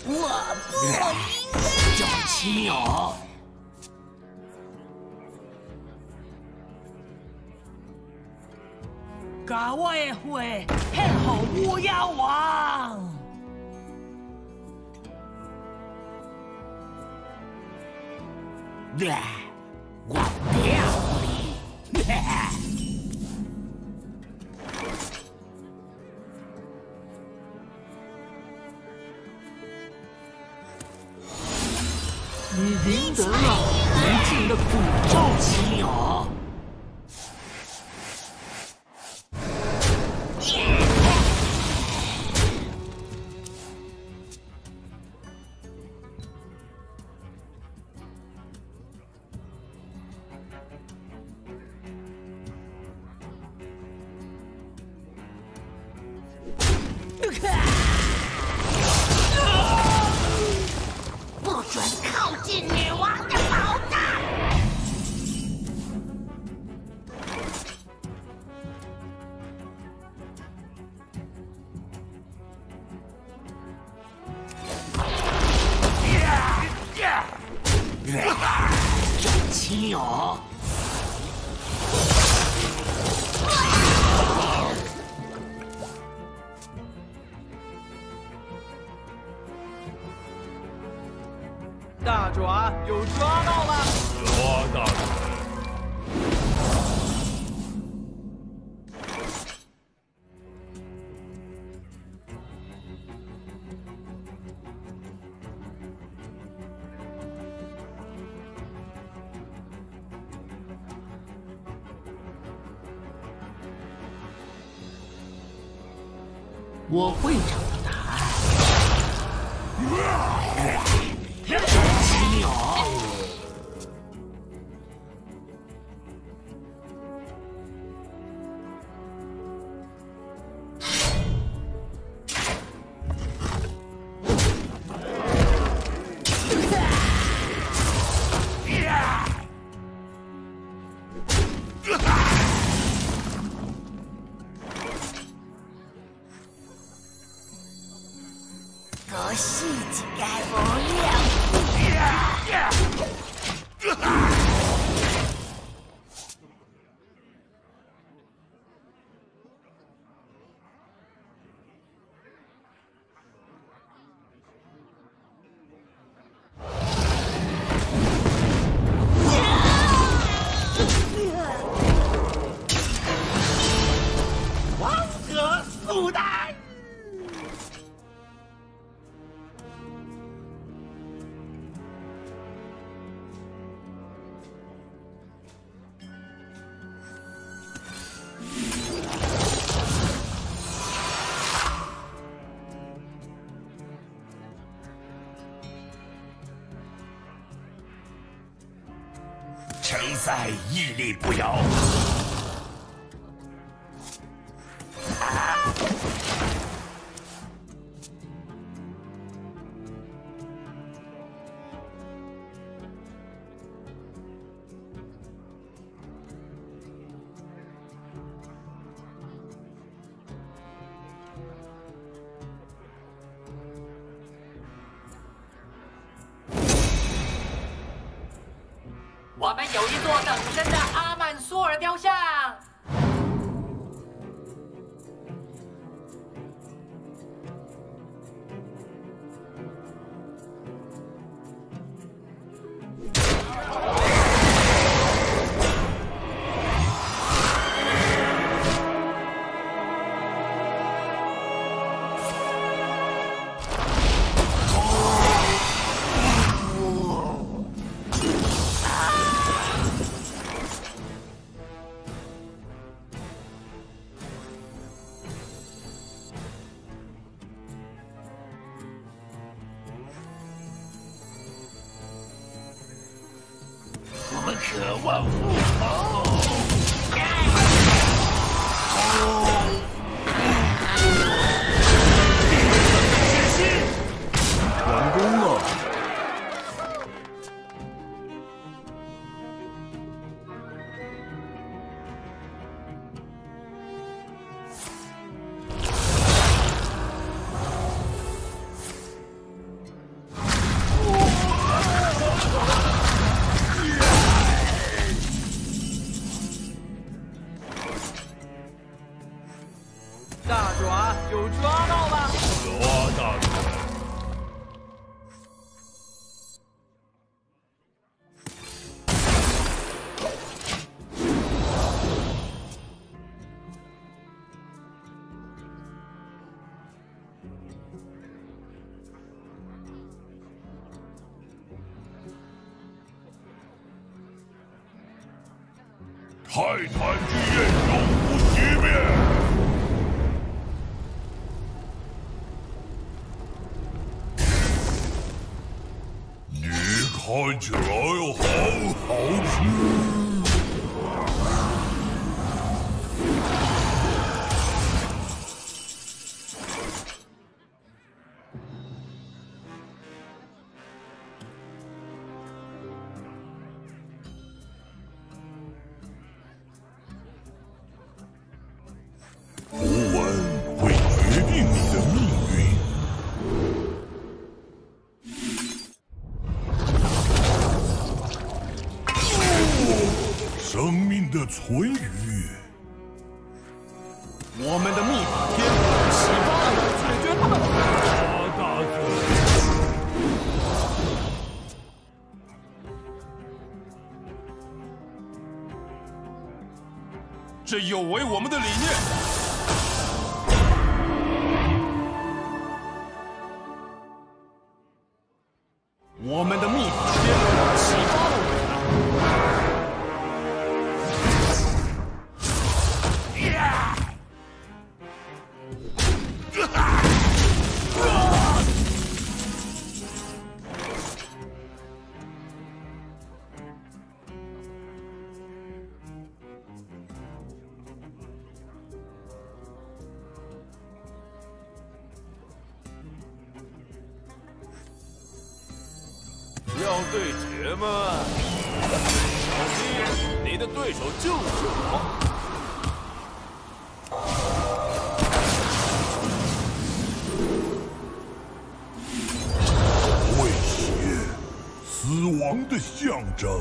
我不应该。 小七哦。 甲我的花献给乌鸦王。 我屌你！你赢得了无尽的诅咒，奇友。 不准靠近女王的宝藏！ 真亲友。 大爪有抓到了！ 抓大爪！ 我会找到答案。奇友。 我是一个无聊。 王者速丹。 陈赛屹立不摇。 我们有一座等身的阿曼苏尔雕像。 我们渴望复仇。 完工了。 泰坦之焰永不熄灭。你看起来好好吃。 符文会决定你的命运。生命的存余。 我们的秘法天启发了解决他们。 大哥， 这有违我们的理念。 我们的秘法天启发了我们。 要对决吗？小心，你的对手就是我。 威胁，死亡的象征。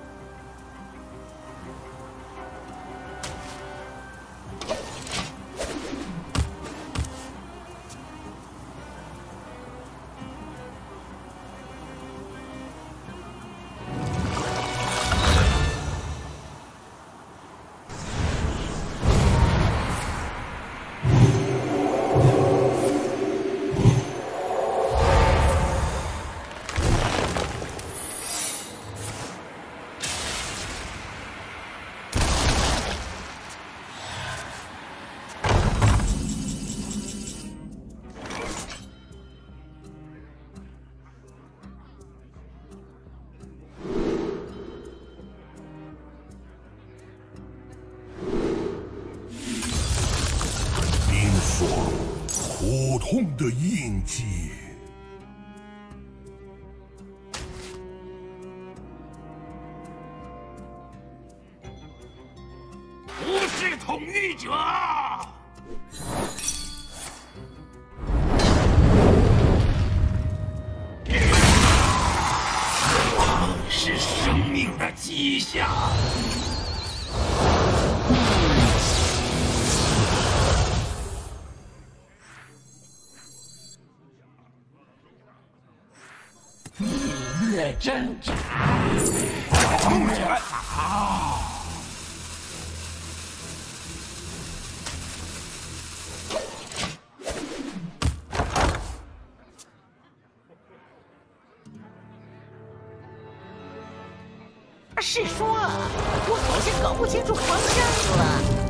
苦痛的印记。 不是统御者。是生命的迹象。 越挣扎， 越好。 是说，我好像搞不清楚方向了。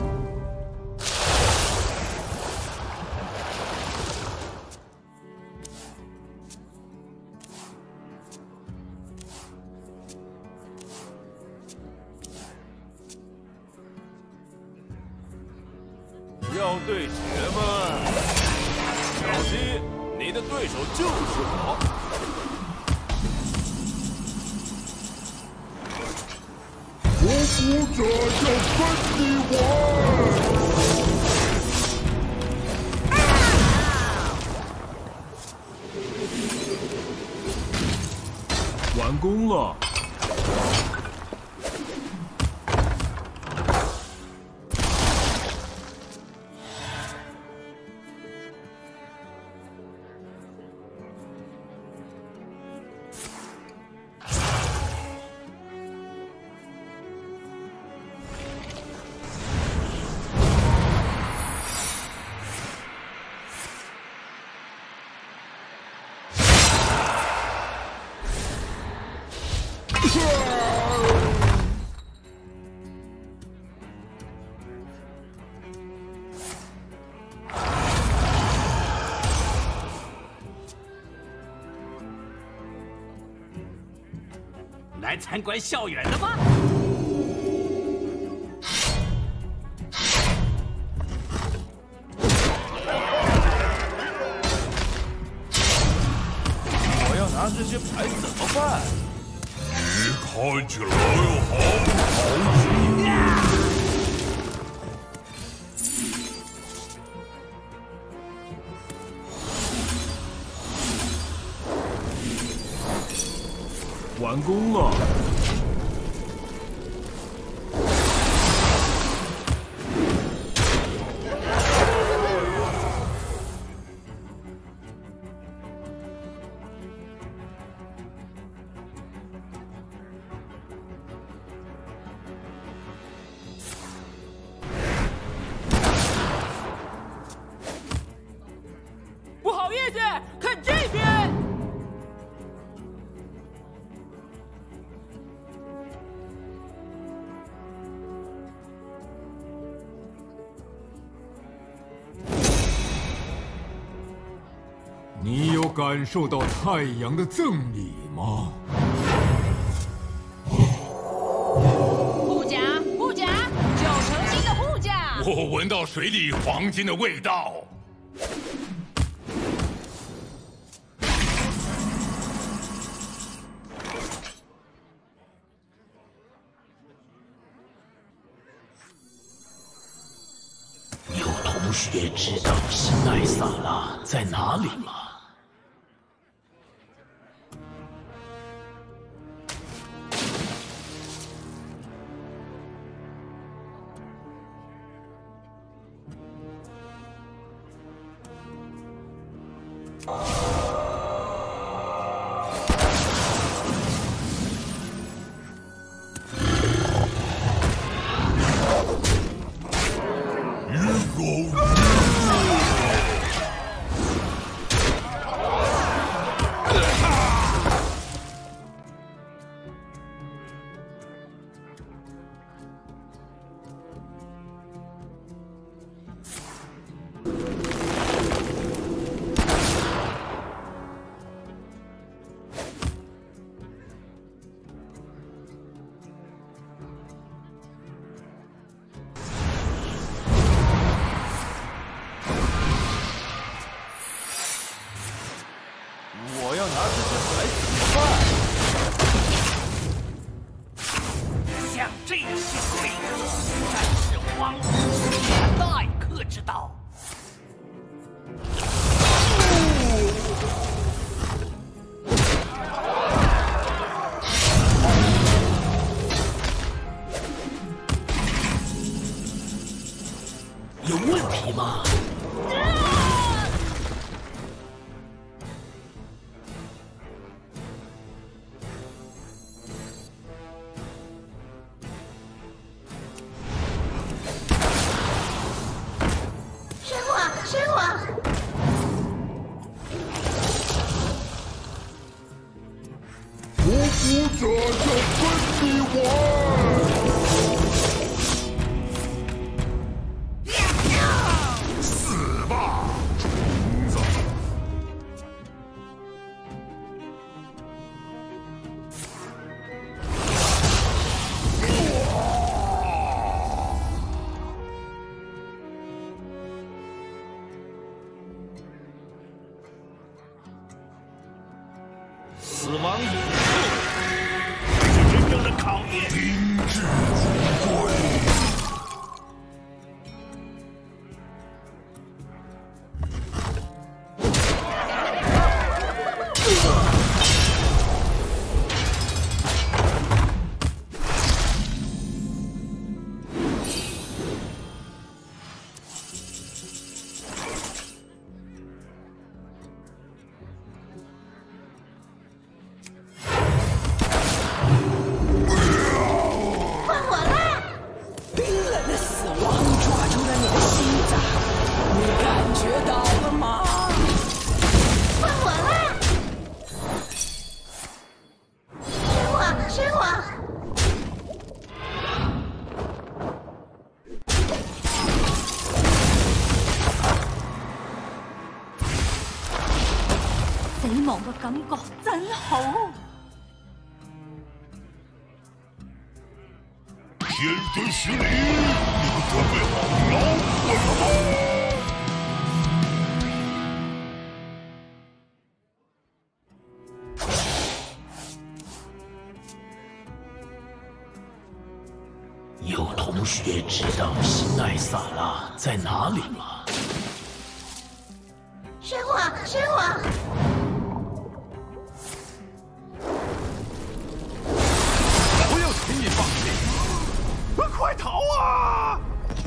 要对决吗？小心，你的对手就是我。 我不者要跟你玩。完工了。 来参观校园了吗？ 我要拿这些牌怎么办？ 你看起来毫不讨喜。 完工了。 不好意思，看这边。 你有感受到太阳的赠礼吗？ 护甲，护甲，9成新的护甲。 我闻到水里黄金的味道。 有同学知道新奈萨拉在哪里吗？ 我要拿这些牌怎么办？ 像这些贵客，战士荒芜待客之道。有问题吗？ 生我！ 匍匐者就跟你玩！死吧，虫子！ 死亡以后，这是真正的考验。 宾至如归。 死亡嘅感覺真好。 天的实力，你们准备好摇滚了吗？ 有同学知道新艾萨拉在哪里吗？ 神火，神火！ 不要轻易放弃！快逃啊！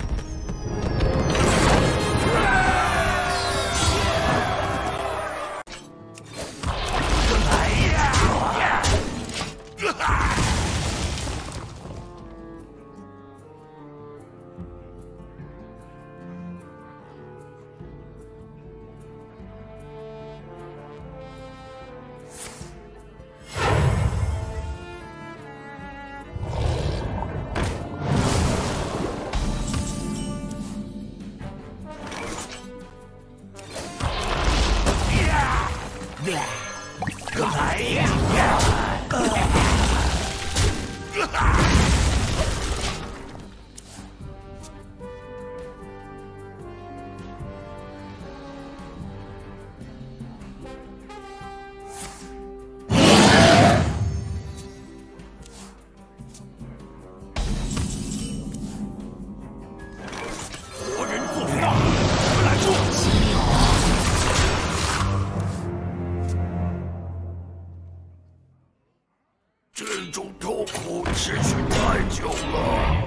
这种痛苦持续太久了。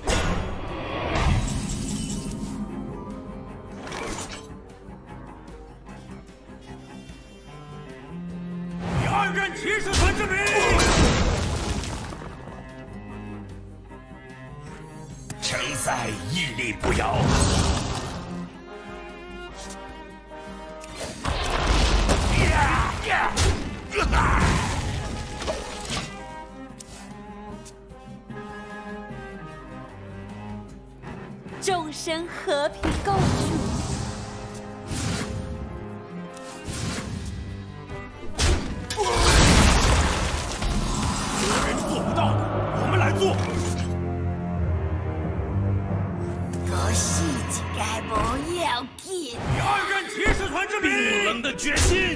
第二任骑士团之名， 承载屹立不摇。 众生和平共处。 别人做不到的，我们来做。 个事情该不要紧。 第二任骑士团之名， 冰冷的决心。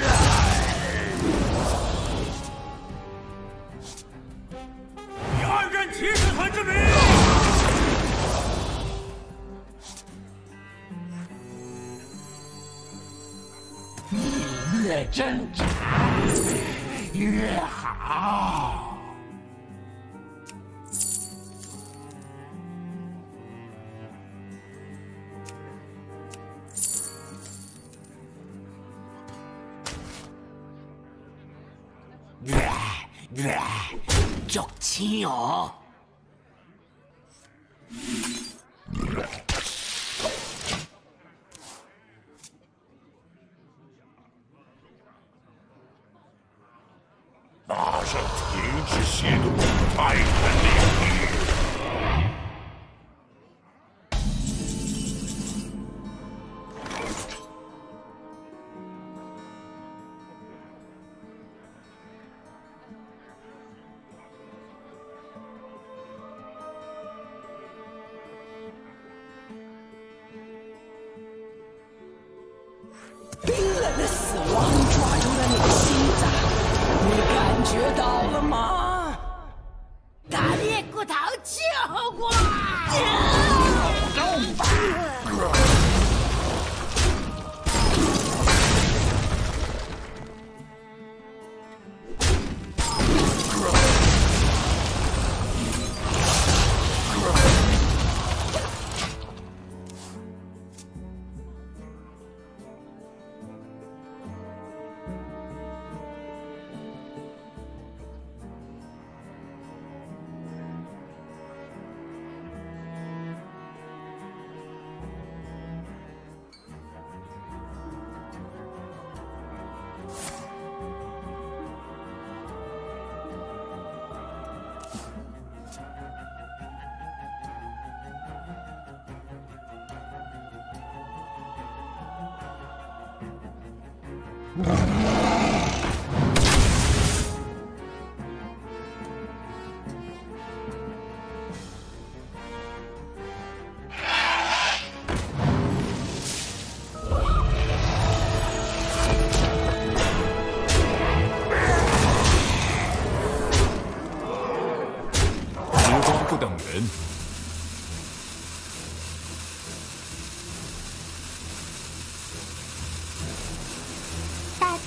第二任骑士团之名。 越挣扎越好。足轻哦。 马上停止亵渎泰坦领域！ 冰冷的死亡抓住了你的心脏。你感觉到了吗？ 打猎骨头救我！ 动吧！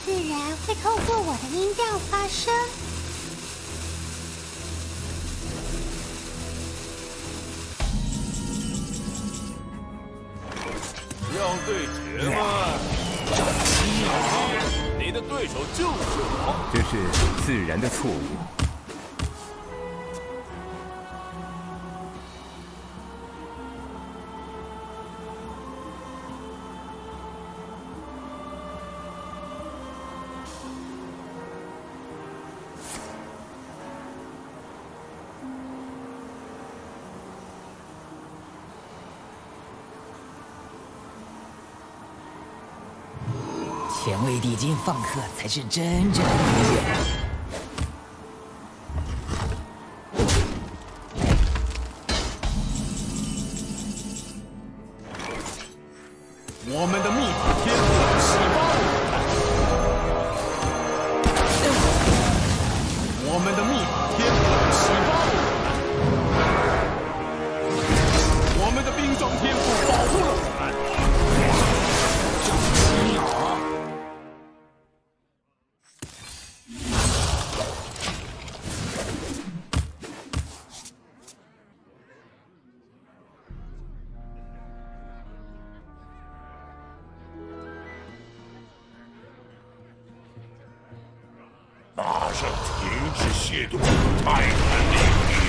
自然会透过我的音调发声。 要对决吗？小心，你的对手就是我。 这是自然的错误。 前卫地精放课才是真正的音乐。 我们的秘法天赋启发我们的秘法天赋启发我们的冰霜天赋保护了我们。 正气鸟。 马上停止亵渎泰坦领域！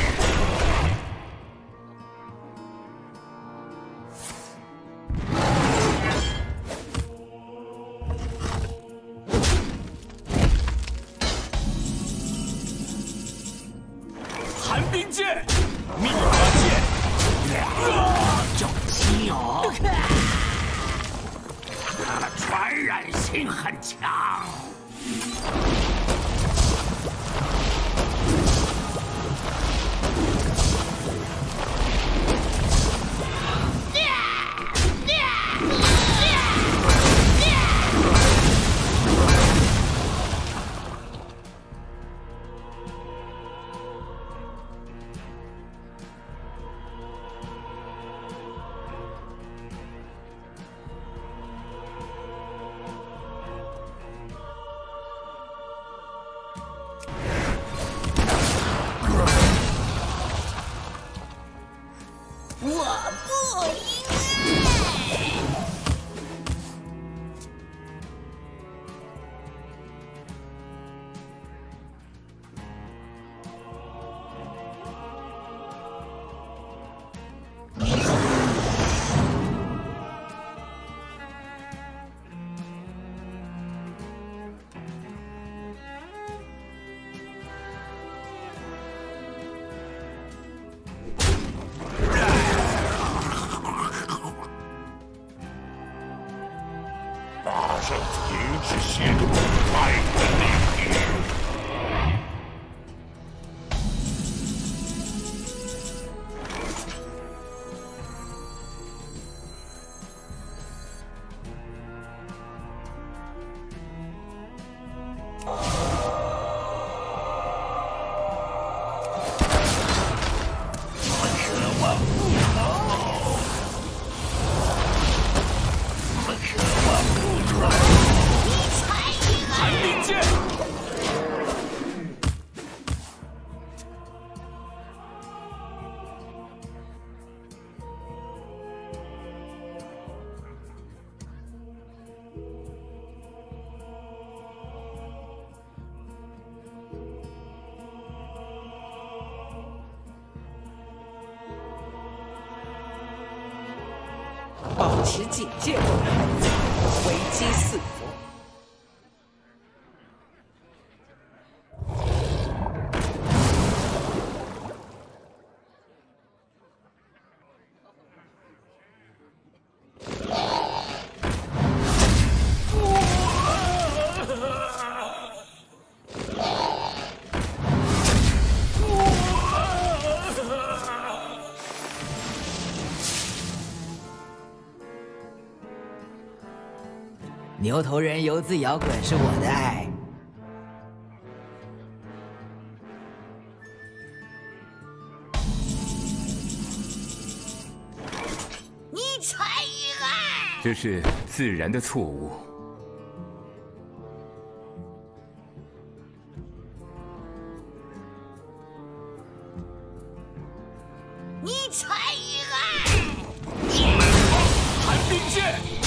寒冰剑，密法剑， 正气鸟。 它的传染性很强。 马上停止亵渎泰坦领域！ 保持警戒，危机四伏。 牛头人游资摇滚是我的爱。 你才遗憾！ 这是自然的错误。 你才遗憾。 寒冰剑。